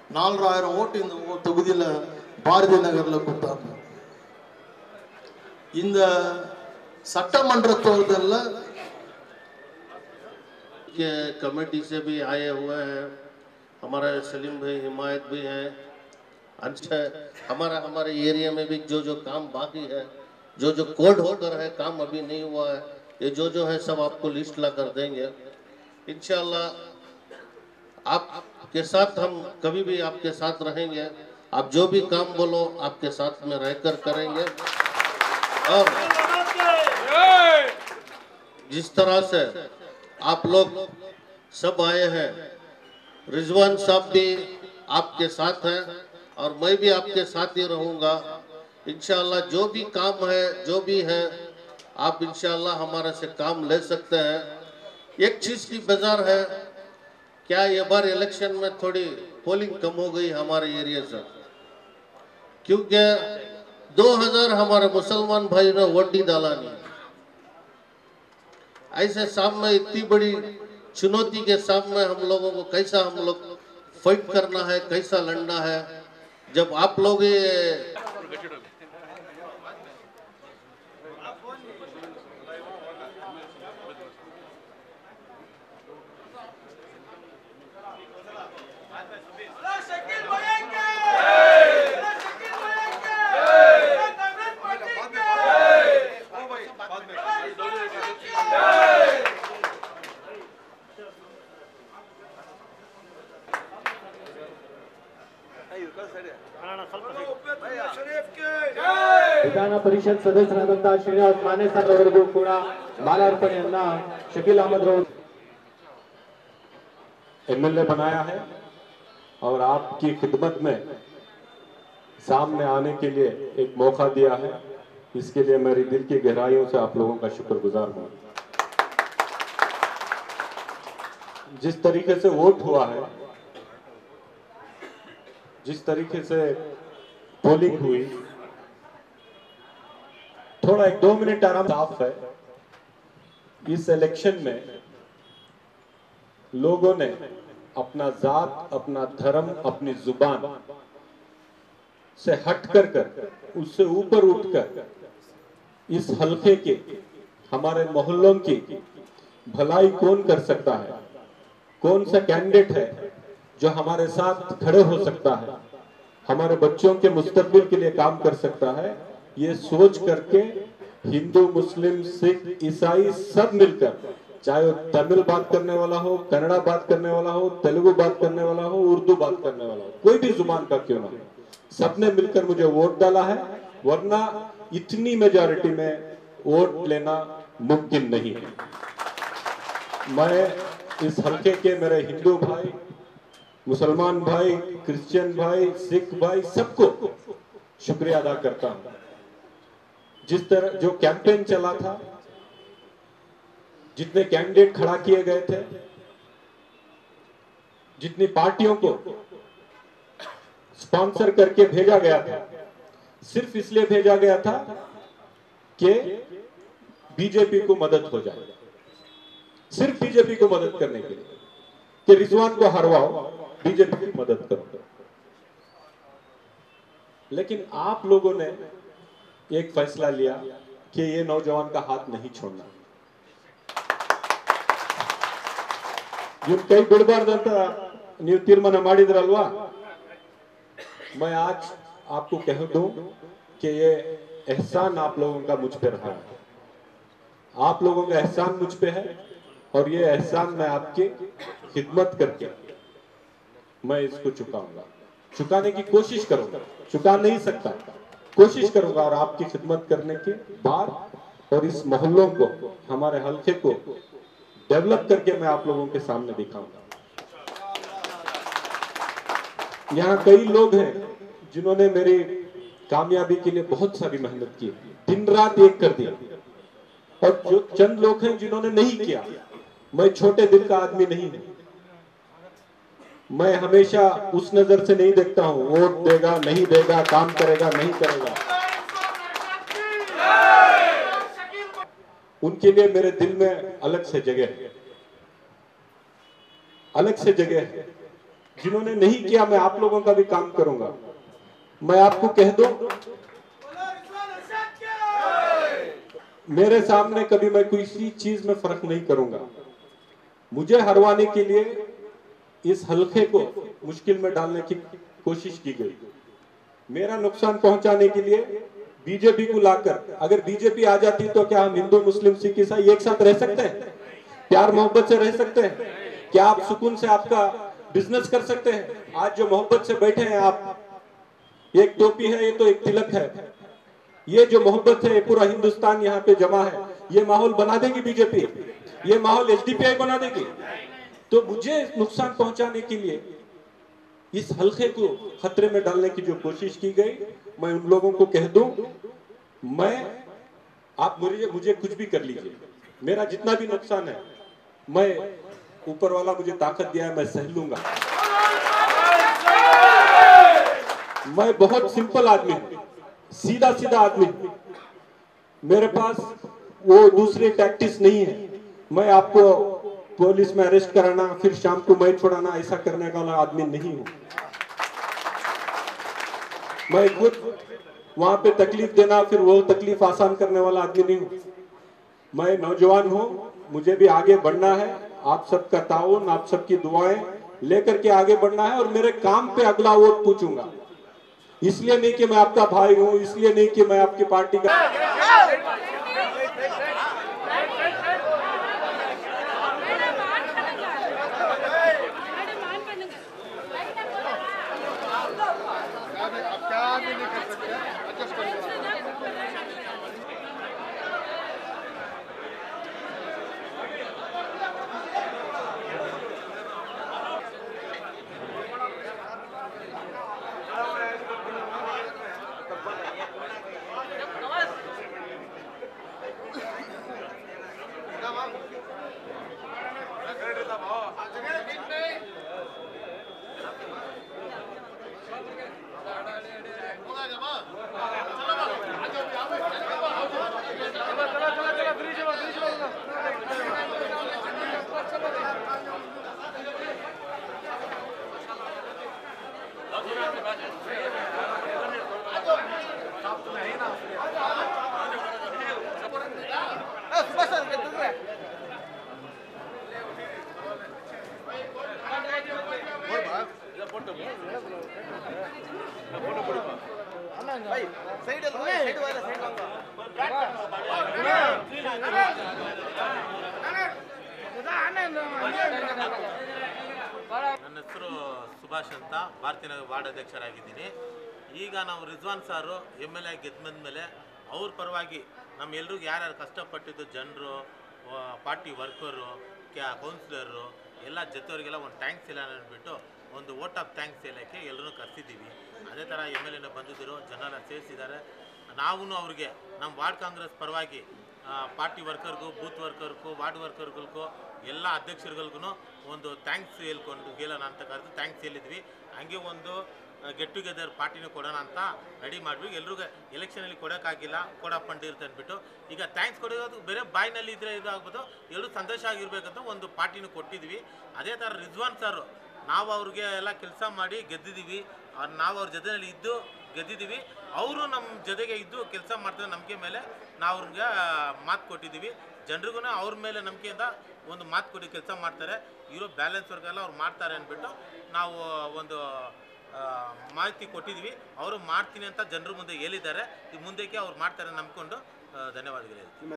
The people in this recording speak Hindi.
4000 ஓட்டு இந்த தொகுதியில பாரதி நகர்ல கொடுத்தாங்க. இந்த சட்டமன்ற தேர்தல்ல के कमेटी से भी आए हुए हैं, हमारा सलीम भाई हिमायत भी हैं। अच्छा, हमारे एरिया में भी जो काम बाकी है, जो कोड होल्डर है काम अभी नहीं हुआ है, ये जो है सब आपको लिस्ट ला कर देंगे इंशाल्लाह। आपके साथ हम कभी भी आपके साथ रहेंगे, आप जो भी काम बोलो आपके साथ में रहकर करेंगे। और जिस तरह से आप लोग सब आए हैं, रिजवान साहब भी आपके साथ हैं और मैं भी आपके साथ ही रहूँगा इंशाल्लाह। जो भी काम है जो भी है आप इंशाल्लाह हमारे से काम ले सकते हैं। एक चीज़ की बेजार है, क्या ये बार इलेक्शन में थोड़ी पोलिंग कम हो गई हमारे एरिया से, क्योंकि 2000 हमारे मुसलमान भाई ने वोट ही डाला नहीं। ऐसे सामने इतनी बड़ी चुनौती के सामने हम लोगों को कैसा हम लोग फाइट करना है, कैसा लड़ना है, जब आप लोग ये ವಿಧಾನ ಪರಿಷತ್ ಸದಸ್ಯರಾದಂತಹ ಶ್ರೀನಿವಾಸ್ ಮಾನೆ ಸರ್ ಅವರಿಗೂ ಕೂಡ ಮಾಲಾರ್ಪಣೆಯನ್ನ ಶಕೀಲ್ अहमद रವರು एमएलए बनाया है और आपकी खिदमत में सामने आने के लिए एक मौका दिया है। इसके लिए मेरी दिल की गहराइयों से आप लोगों का शुक्रगुजार हूं। जिस तरीके से वोट हुआ है, जिस तरीके से पोलिंग हुई, थोड़ा 1-2 मिनट आराम साफ है। इस इलेक्शन में लोगों ने अपना जात, अपना धर्म, अपनी जुबान से हटकर उससे ऊपर उठकर इस हल्के के हमारे मोहल्लों की भलाई कौन कर सकता है, कौन सा कैंडिडेट है जो हमारे साथ खड़े हो सकता है, हमारे बच्चों के मुस्तकबिल के लिए काम कर सकता है, ये सोच करके हिंदू, मुस्लिम, सिख, ईसाई सब मिलकर, चाहे वो तमिल बात करने वाला हो, कन्नड़ा बात करने वाला हो, तेलुगु बात करने वाला हो, उर्दू बात करने वाला हो, कोई भी जुबान का क्यों ना हो, सबने मिलकर मुझे वोट डाला है। वरना इतनी मेजॉरिटी में वोट लेना मुमकिन नहीं है। मैं इस हल्के के मेरे हिंदू भाई, मुसलमान भाई, क्रिश्चियन भाई, सिख भाई सबको शुक्रिया अदा करता हूं। जिस तरह जो कैंपेन चला था, जितने कैंडिडेट खड़ा किए गए थे, जितनी पार्टियों को स्पॉन्सर करके भेजा गया था, सिर्फ इसलिए भेजा गया था कि बीजेपी को मदद हो जाए, सिर्फ बीजेपी को मदद करने के लिए कि रिजवान को हरवाओ, बीजेपी की मदद करो। लेकिन आप लोगों ने एक फैसला लिया कि ये नौजवान का हाथ नहीं छोड़ना। कई बिडबार्ದಂತ ನೀವು ತೀರ್ಮಾನ ಮಾಡಿದ್ರಲ್ವಾ, मैं आज आपको कह दूं कि ये एहसान आप लोगों का मुझ पे रहा है, आप लोगों का एहसान मुझ पे है और ये एहसान मैं आपकी खिदमत करके मैं इसको चुकाऊंगा, चुकाने की कोशिश करूंगा, चुका नहीं सकता, कोशिश करूंगा। और आपकी खिदमत करने के बाद और इस मोहल्लों को, हमारे हल्के को डेवलप करके मैं आप लोगों के सामने दिखाऊंगा। यहाँ कई लोग हैं जिन्होंने मेरी कामयाबी के लिए बहुत सारी मेहनत की, दिन रात एक कर दिया, और जो चंद लोग हैं जिन्होंने नहीं किया। मैं छोटे दिल का आदमी नहीं हूं, मैं हमेशा उस नजर से नहीं देखता हूं वोट देगा नहीं देगा, काम करेगा नहीं करेगा। उनके लिए मेरे दिल में अलग से जगह है, अलग से जगह है। जिन्होंने नहीं किया, मैं आप लोगों का भी काम करूंगा। मैं आपको कह दूं, मेरे सामने कभी मैं किसी चीज में फर्क नहीं करूंगा। मुझे हरवाने के लिए इस हल्के को मुश्किल में डालने की कोशिश की गई, मेरा नुकसान पहुंचाने के लिए बीजेपी को लाकर, अगर बीजेपी आ जाती तो क्या हम हिंदू मुस्लिम सिख ईसाई एक साथ रह सकते हैं? प्यार मोहब्बत से रह सकते हैं? क्या आप सुकून से आपका बिजनेस कर सकते हैं? आज जो मोहब्बत से बैठे हैं आप, एक टोपी है, ये तो एक तिलक है, ये जो मोहब्बत है पूरा हिंदुस्तान यहाँ पे जमा है। ये माहौल बना देगी बीजेपी, ये माहौल एसडीपीआई बना देगी। तो मुझे नुकसान पहुंचाने के लिए इस हल्के को खतरे में डालने की जो कोशिश की गई, मैं उन लोगों को कह दूं, आप मुझे कुछ भी कर लीजिए, मेरा जितना भी नुकसान है, मैं ऊपर वाला मुझे ताकत दिया है, मैं सह लूंगा। मैं बहुत सिंपल आदमी हूं, सीधा सीधा आदमी, मेरे पास वो दूसरी टैक्टिस नहीं है। मैं आपको पुलिस में अरेस्ट कराना, फिर शाम को मैं छोड़ाना, ऐसा करने वाला आदमी नहीं हूं। मैं खुद वहां पे तकलीफ देना, फिर वो तकलीफ आसान करने वाला आदमी नहीं हूं। मैं नौजवान हूं, मुझे भी आगे बढ़ना है। आप सबका ताउन, आप सबकी दुआएं लेकर के आगे बढ़ना है, और मेरे काम पे अगला वोट पूछूंगा। इसलिए नहीं कि मैं आपका भाई हूं, इसलिए नहीं कि मैं आपकी पार्टी का ನನ್ನ ಹೆಸರು ಸುಭಾಷ್ ಅಂತ, ಭಾರತೀಯ ನಗರ ವಾರ್ಡ್ ಅಧ್ಯಕ್ಷರಾಗಿದ್ದೀನಿ. ಈಗ ನಾವು ರಿಜ್ವಾನ್ ಸಾರು MLA ಗೆದ್ದು ಬಂದಮೇಲೆ ಅವ್ರ ಪರವಾಗಿ ನಮ್ಮೆಲ್ರಿಗೂ ಯಾರ್ಯಾರು ಕಷ್ಟಪಟ್ಟಿದ್ದು ಜನರು, ಪಾರ್ಟಿ ವರ್ಕರು, ಕೌನ್ಸಿಲರು ಎಲ್ಲ ಜೊತೆಯವರಿಗೆಲ್ಲ ಒಂದು ಥ್ಯಾಂಕ್ಸ್ ಇಲ್ಲ ಅಂದ್ಬಿಟ್ಟು ಒಂದು ವೋಟ್ ಆಫ್ ಥ್ಯಾಂಕ್ಸ್ ಹೇಳೋಕ್ಕೆ ಎಲ್ಲರೂ ಕರೆಸಿದ್ದೀವಿ. ಅದೇ ಥರ MLA ಬಂದಿದ್ದರು, ಜನರ ಸೇರಿಸಿದ್ದಾರೆ. ನಾವು ಅವ್ರಿಗೆ ನಮ್ಮ ವಾರ್ಡ್ ಕಾಂಗ್ರೆಸ್ ಪರವಾಗಿ ಪಾರ್ಟಿ ವರ್ಕರ್ಗೂ, ಬೂತ್ ವರ್ಕರ್ಗೂ, ವಾರ್ಡ್ ವರ್ಕರ್ಗಳಿಗೂ, ಎಲ್ಲ ಅಧ್ಯಕ್ಷರುಗಳಿಗೂ ಒಂದು ಥ್ಯಾಂಕ್ಸ್ ಹೇಳೋಣ ಅಂತ ಕರೆದು ಥ್ಯಾಂಕ್ಸ್ ಹೇಳಿದ್ವಿ. ಹಂಗೆ ಒಂದು ಗೆಟ್ ಟುಗೆದರ್ ಪಾರ್ಟಿನೂ ಕೊಡೋಣ ಅಂತ ರೆಡಿ ಮಾಡಿದ್ವಿ. ಎಲ್ರಿಗೂ ಎಲೆಕ್ಷನಲ್ಲಿ ಕೊಡೋಕ್ಕಾಗಿಲ್ಲ, ಕೊಡೋ ಫಂಡ್ ಇರುತ್ತೆ ಅಂದ್ಬಿಟ್ಟು ಈಗ ಥ್ಯಾಂಕ್ಸ್ ಕೊಡೋದು ಬೇರೆ ಬಾಯಿನಲ್ಲಿ ಇದ್ರೆ ಇದಾಗ್ಬೋದು, ಎಲ್ಲರೂ ಸಂತೋಷ ಆಗಿರ್ಬೇಕಂತ ಒಂದು ಪಾರ್ಟಿನೂ ಕೊಟ್ಟಿದ್ವಿ. ಅದೇ ಥರ ರಿಜ್ವಾನ್ ಸರ್, ನಾವು ಅವ್ರಿಗೆ ಎಲ್ಲ ಕೆಲಸ ಮಾಡಿ ಗೆದ್ದಿದ್ದೀವಿ, ನಾವು ಅವ್ರ ಜೊತೆಯಲ್ಲಿ ಇದ್ದು ಗೆದ್ದಿದ್ದೀವಿ. ಅವರು ನಮ್ಮ ಜೊತೆಗೆ ಇದ್ದು ಕೆಲಸ ಮಾಡ್ತಾರೆ, ನಂಬಿಕೆ ಮೇಲೆ ನಾವು ಅವ್ರಿಗೆ ಮಾತು ಕೊಟ್ಟಿದ್ದೀವಿ. ಜನರಿಗೂ ಅವ್ರ ಮೇಲೆ ನಂಬಿಕೆಯಿಂದ ಒಂದು ಮಾತು ಕೊಟ್ಟು ಕೆಲಸ ಮಾಡ್ತಾರೆ. ಇರೋ ಬ್ಯಾಲೆನ್ಸ್ ವರ್ಗೆಲ್ಲ ಅವ್ರು ಮಾಡ್ತಾರೆ ಅಂದ್ಬಿಟ್ಟು ನಾವು ಒಂದು ಮಾಹಿತಿ ಕೊಟ್ಟಿದ್ವಿ. ಅವರು ಮಾಡ್ತೀನಿ ಅಂತ ಜನರ ಮುಂದೆ ಹೇಳಿದ್ದಾರೆ. ಈ ಮುಂದಕ್ಕೆ ಅವ್ರು ಮಾಡ್ತಾರೆ ನಂಬ್ಕೊಂಡು ಧನ್ಯವಾದಗಳು.